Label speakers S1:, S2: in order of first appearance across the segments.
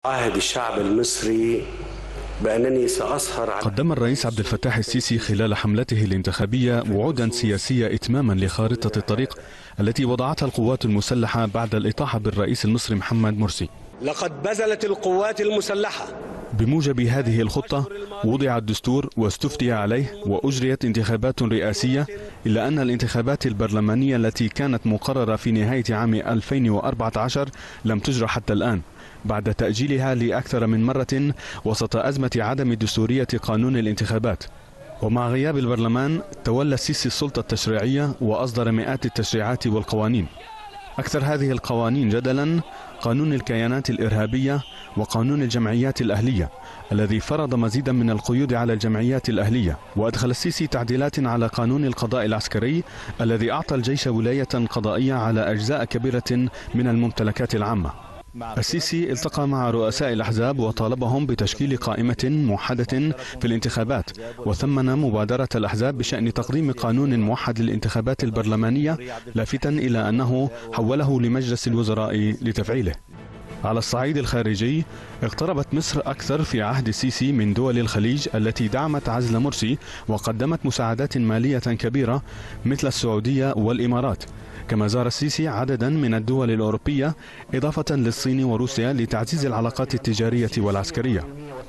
S1: عهد الشعب المصري بأنني سأسهر على.
S2: قدم الرئيس عبد الفتاح السيسي خلال حملته الانتخابية وعودا سياسية إتماما لخارطة الطريق التي وضعتها القوات المسلحة بعد الإطاحة بالرئيس المصري محمد مرسي.
S1: لقد بذلت القوات المسلحة.
S2: بموجب هذه الخطة وضع الدستور واستفتي عليه وأجريت انتخابات رئاسية، إلا أن الانتخابات البرلمانية التي كانت مقررة في نهاية عام 2014 لم تجرى حتى الآن بعد تأجيلها لأكثر من مرة وسط أزمة عدم دستورية قانون الانتخابات. ومع غياب البرلمان تولى السيسي السلطة التشريعية وأصدر مئات التشريعات والقوانين. أكثر هذه القوانين جدلا قانون الكيانات الإرهابية وقانون الجمعيات الأهلية الذي فرض مزيدا من القيود على الجمعيات الأهلية، وأدخل السيسي تعديلات على قانون القضاء العسكري الذي أعطى الجيش ولاية قضائية على أجزاء كبيرة من الممتلكات العامة. السيسي التقى مع رؤساء الأحزاب وطالبهم بتشكيل قائمة موحدة في الانتخابات، وثمن مبادرة الأحزاب بشأن تقديم قانون موحد للانتخابات البرلمانية، لافتا إلى أنه حوله لمجلس الوزراء لتفعيله. على الصعيد الخارجي اقتربت مصر أكثر في عهد السيسي من دول الخليج التي دعمت عزل مرسي وقدمت مساعدات مالية كبيرة مثل السعودية والإمارات، كما زار السيسي عددا من الدول الأوروبية إضافة للصين وروسيا لتعزيز العلاقات التجارية والعسكرية.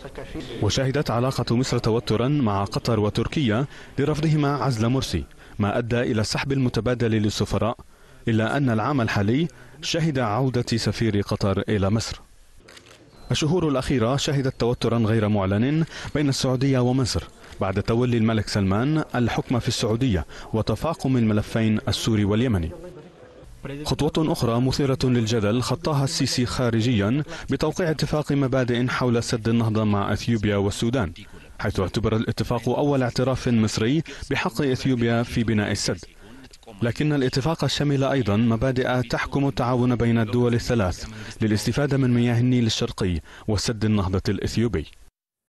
S2: وشهدت علاقة مصر توترا مع قطر وتركيا لرفضهما عزل مرسي، ما أدى إلى السحب المتبادل للسفراء، إلا أن العام الحالي شهد عودة سفير قطر إلى مصر. الشهور الأخيرة شهدت توترا غير معلن بين السعودية ومصر بعد تولي الملك سلمان الحكم في السعودية وتفاقم الملفين السوري واليمني. خطوة أخرى مثيرة للجدل خطاها السيسي خارجيا بتوقيع اتفاق مبادئ حول سد النهضة مع أثيوبيا والسودان، حيث اعتبر الاتفاق أول اعتراف مصري بحق أثيوبيا في بناء السد. لكن الاتفاق شمل أيضا مبادئ تحكم التعاون بين الدول الثلاث للاستفادة من مياه النيل الشرقي وسد النهضة الإثيوبي.